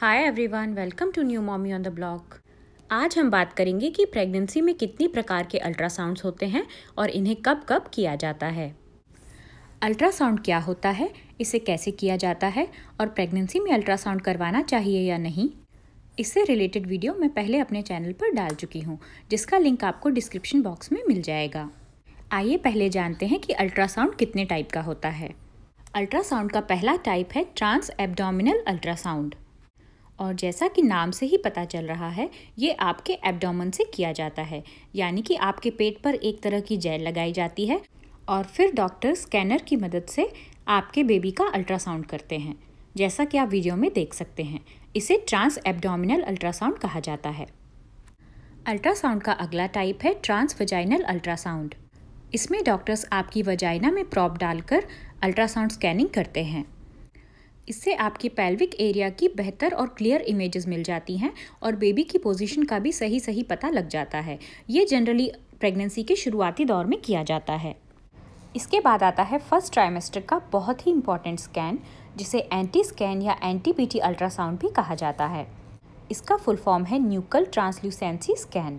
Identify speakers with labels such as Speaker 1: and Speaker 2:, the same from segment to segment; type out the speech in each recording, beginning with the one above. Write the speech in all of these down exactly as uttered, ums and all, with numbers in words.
Speaker 1: Hi everyone, welcome to new mommy on the blog. आज हम बात करेंगे कि प्रेगनेंसी में कितनी प्रकार के अल्ट्रासाउंड्स होते हैं और इन्हें कब कब किया जाता है। अल्ट्रासाउंड क्या होता है, इसे कैसे किया जाता है और प्रेगनेंसी में अल्ट्रासाउंड करवाना चाहिए या नहीं, इससे रिलेटेड वीडियो मैं पहले अपने चैनल पर डाल चुकी हूँ, जिसका लिंक आपको डिस्क्रिप्शन बॉक्स में मिल जाएगा। आइए पहले जानते हैं कि अल्ट्रासाउंड कितने टाइप का होता है। अल्ट्रासाउंड का पहला टाइप है ट्रांस एब्डोमिनल अल्ट्रासाउंड, और जैसा कि नाम से ही पता चल रहा है, ये आपके एब्डोमेन से किया जाता है, यानी कि आपके पेट पर एक तरह की जेल लगाई जाती है और फिर डॉक्टर स्कैनर की मदद से आपके बेबी का अल्ट्रासाउंड करते हैं, जैसा कि आप वीडियो में देख सकते हैं। इसे ट्रांस एब्डोमिनल अल्ट्रासाउंड कहा जाता है। अल्ट्रासाउंड का अगला टाइप है ट्रांस वजाइनल अल्ट्रासाउंड। इसमें डॉक्टर्स आपकी वजाइना में प्रॉब डालकर अल्ट्रासाउंड स्कैनिंग करते हैं। इससे आपकी पेल्विक एरिया की बेहतर और क्लियर इमेजेस मिल जाती हैं और बेबी की पोजीशन का भी सही सही पता लग जाता है। ये जनरली प्रेगनेंसी के शुरुआती दौर में किया जाता है। इसके बाद आता है फर्स्ट ट्राइमेस्टर का बहुत ही इम्पॉर्टेंट स्कैन, जिसे एंटी स्कैन या एंटी पीटी अल्ट्रासाउंड भी कहा जाता है। इसका फुल फॉर्म है न्यूकल ट्रांसल्यूसेंसी स्कैन।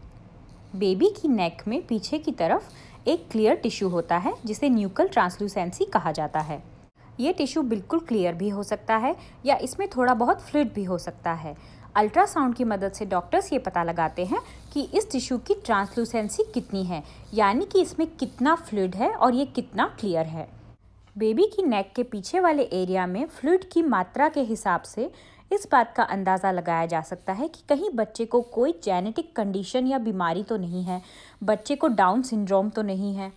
Speaker 1: बेबी की नेक में पीछे की तरफ एक क्लियर टिश्यू होता है, जिसे न्यूकल ट्रांसल्यूसेंसी कहा जाता है। ये टिश्यू बिल्कुल क्लियर भी हो सकता है या इसमें थोड़ा बहुत फ्लूइड भी हो सकता है। अल्ट्रासाउंड की मदद से डॉक्टर्स ये पता लगाते हैं कि इस टिश्यू की ट्रांसल्यूसेंसी कितनी है, यानी कि इसमें कितना फ्लूइड है और ये कितना क्लियर है। बेबी की नेक के पीछे वाले एरिया में फ्लूइड की मात्रा के हिसाब से इस बात का अंदाज़ा लगाया जा सकता है कि कहीं बच्चे को कोई जेनेटिक कंडीशन या बीमारी तो नहीं है, बच्चे को डाउन सिंड्रोम तो नहीं है।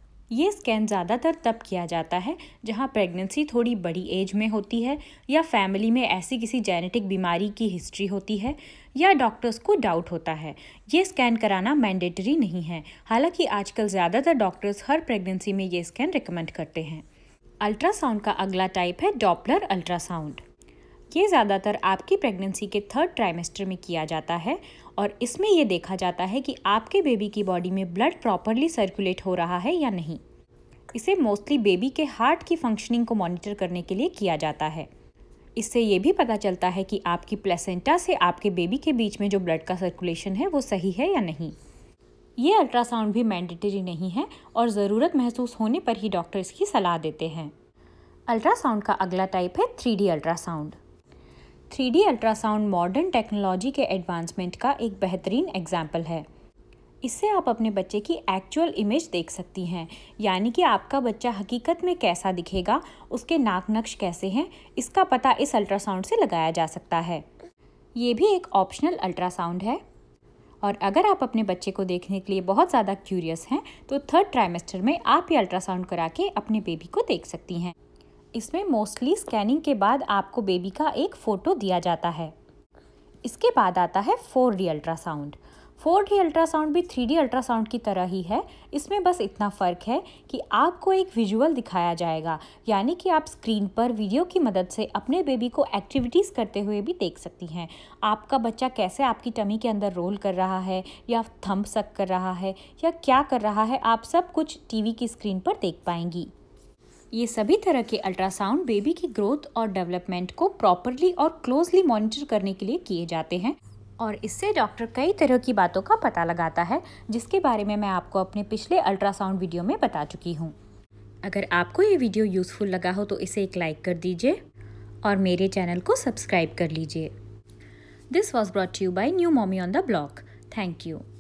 Speaker 1: ये स्कैन ज़्यादातर तब किया जाता है जहाँ प्रेगनेंसी थोड़ी बड़ी एज में होती है या फैमिली में ऐसी किसी जेनेटिक बीमारी की हिस्ट्री होती है या डॉक्टर्स को डाउट होता है। ये स्कैन कराना मैंडेटरी नहीं है, हालांकि आजकल ज़्यादातर डॉक्टर्स हर प्रेगनेंसी में ये स्कैन रिकमेंड करते हैं। अल्ट्रासाउंड का अगला टाइप है डॉपलर अल्ट्रासाउंड। ये ज़्यादातर आपकी प्रेगनेंसी के थर्ड ट्राइमेस्टर में किया जाता है और इसमें यह देखा जाता है कि आपके बेबी की बॉडी में ब्लड प्रॉपरली सर्कुलेट हो रहा है या नहीं। इसे मोस्टली बेबी के हार्ट की फंक्शनिंग को मॉनिटर करने के लिए किया जाता है। इससे ये भी पता चलता है कि आपकी प्लेसेंटा से आपके बेबी के बीच में जो ब्लड का सर्कुलेशन है वो सही है या नहीं। ये अल्ट्रासाउंड भी मैंडेटरी नहीं है और ज़रूरत महसूस होने पर ही डॉक्टर इसकी सलाह देते हैं। अल्ट्रासाउंड का अगला टाइप है three D ultrasound. Three D ultrasound modern technology के एडवांसमेंट का एक बेहतरीन एग्जाम्पल है। इससे आप अपने बच्चे की एक्चुअल इमेज देख सकती हैं, यानी कि आपका बच्चा हकीकत में कैसा दिखेगा, उसके नाक नक्श कैसे हैं, इसका पता इस अल्ट्रासाउंड से लगाया जा सकता है। ये भी एक ऑप्शनल अल्ट्रासाउंड है और अगर आप अपने बच्चे को देखने के लिए बहुत ज़्यादा क्यूरियस हैं तो थर्ड ट्राइमेस्टर में आप ये अल्ट्रासाउंड करा के अपने बेबी को देख सकती हैं। इसमें मोस्टली स्कैनिंग के बाद आपको बेबी का एक फ़ोटो दिया जाता है। इसके बाद आता है four D ultrasound. Four D ultrasound भी थ्री डी अल्ट्रासाउंड की तरह ही है। इसमें बस इतना फ़र्क है कि आपको एक विजुअल दिखाया जाएगा, यानी कि आप स्क्रीन पर वीडियो की मदद से अपने बेबी को एक्टिविटीज़ करते हुए भी देख सकती हैं। आपका बच्चा कैसे आपकी टमी के अंदर रोल कर रहा है या थंब सक कर रहा है या क्या कर रहा है, आप सब कुछ टीवी की स्क्रीन पर देख पाएंगी। ये सभी तरह के अल्ट्रासाउंड बेबी की ग्रोथ और डेवलपमेंट को प्रॉपरली और क्लोजली मॉनिटर करने के लिए किए जाते हैं और इससे डॉक्टर कई तरह की बातों का पता लगाता है, जिसके बारे में मैं आपको अपने पिछले अल्ट्रासाउंड वीडियो में बता चुकी हूँ। अगर आपको ये वीडियो यूज़फुल लगा हो तो इसे एक लाइक कर दीजिए और मेरे चैनल को सब्सक्राइब कर लीजिए। This was brought you by new mommy on the blog. Thank you.